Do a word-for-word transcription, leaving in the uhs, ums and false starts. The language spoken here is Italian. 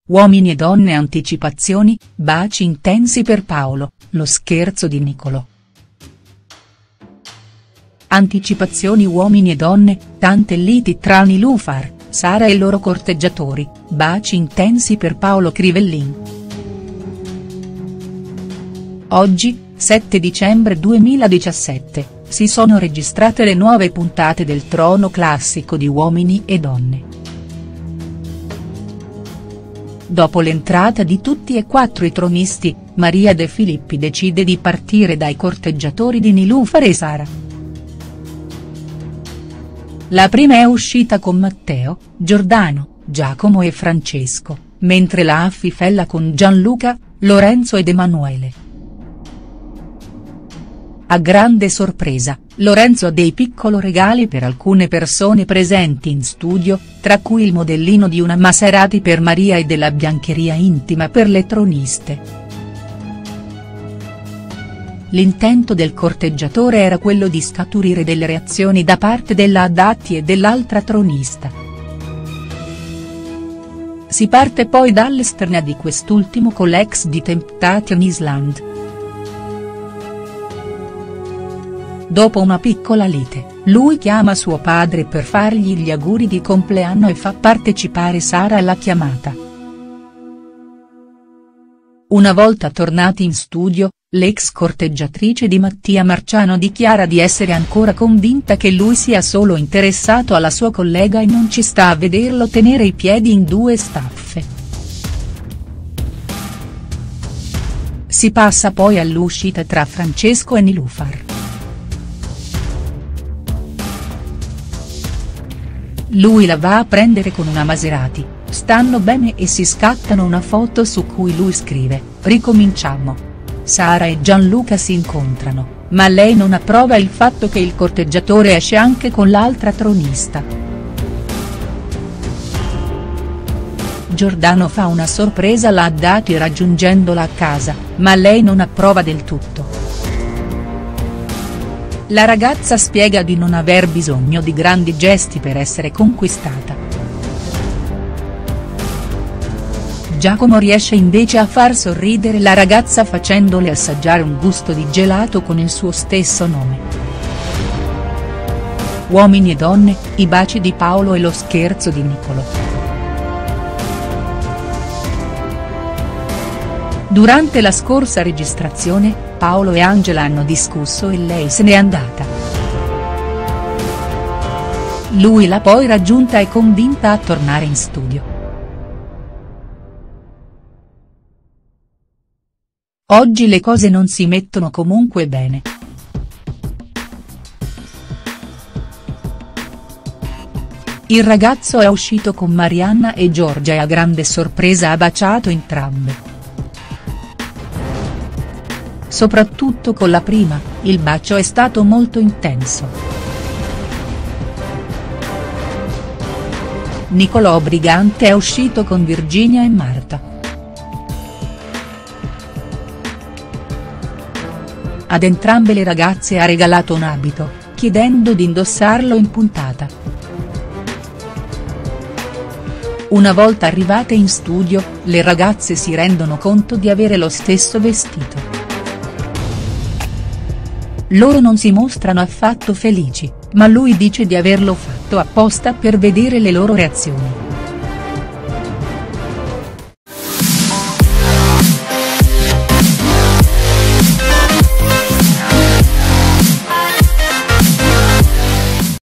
Uomini e donne anticipazioni, baci intensi per Paolo, lo scherzo di Niccolò. Anticipazioni uomini e donne, tante liti tra Niloufar, Sara e i loro corteggiatori, baci intensi per Paolo Crivellin. Oggi, sette dicembre duemiladiciassette, si sono registrate le nuove puntate del Trono Classico di Uomini e Donne. Dopo l'entrata di tutti e quattro i tronisti, Maria De Filippi decide di partire dai corteggiatori di Niloufar e Sara. La prima è uscita con Matteo, Giordano, Giacomo e Francesco, mentre la affifella con Gianluca, Lorenzo ed Emanuele. A grande sorpresa, Lorenzo ha dei piccoli regali per alcune persone presenti in studio, tra cui il modellino di una Maserati per Maria e della biancheria intima per le troniste. L'intento del corteggiatore era quello di scaturire delle reazioni da parte della Adatti e dell'altra tronista. Si parte poi dall'esterna di quest'ultimo con l'ex di Temptation Island. Dopo una piccola lite, lui chiama suo padre per fargli gli auguri di compleanno e fa partecipare Sara alla chiamata. Una volta tornati in studio, l'ex corteggiatrice di Mattia Marciano dichiara di essere ancora convinta che lui sia solo interessato alla sua collega e non ci sta a vederlo tenere i piedi in due staffe. Si passa poi all'uscita tra Francesco e Niloufar. Lui la va a prendere con una Maserati, stanno bene e si scattano una foto su cui lui scrive, ricominciamo. Sara e Gianluca si incontrano, ma lei non approva il fatto che il corteggiatore esce anche con l'altra tronista. Giordano fa una sorpresa alla Adatti raggiungendola a casa, ma lei non approva del tutto. La ragazza spiega di non aver bisogno di grandi gesti per essere conquistata. Giacomo riesce invece a far sorridere la ragazza facendole assaggiare un gusto di gelato con il suo stesso nome. Uomini e donne, i baci di Paolo e lo scherzo di Niccolò. Durante la scorsa registrazione, Paolo e Angela hanno discusso e lei se n'è andata. Lui l'ha poi raggiunta e convinta a tornare in studio. Oggi le cose non si mettono comunque bene. Il ragazzo è uscito con Marianna e Giorgia e a grande sorpresa ha baciato entrambe. Soprattutto con la prima, il bacio è stato molto intenso. Niccolò Brigante è uscito con Virginia e Marta. Ad entrambe le ragazze ha regalato un abito, chiedendo di indossarlo in puntata. Una volta arrivate in studio, le ragazze si rendono conto di avere lo stesso vestito. Loro non si mostrano affatto felici, ma lui dice di averlo fatto apposta per vedere le loro reazioni.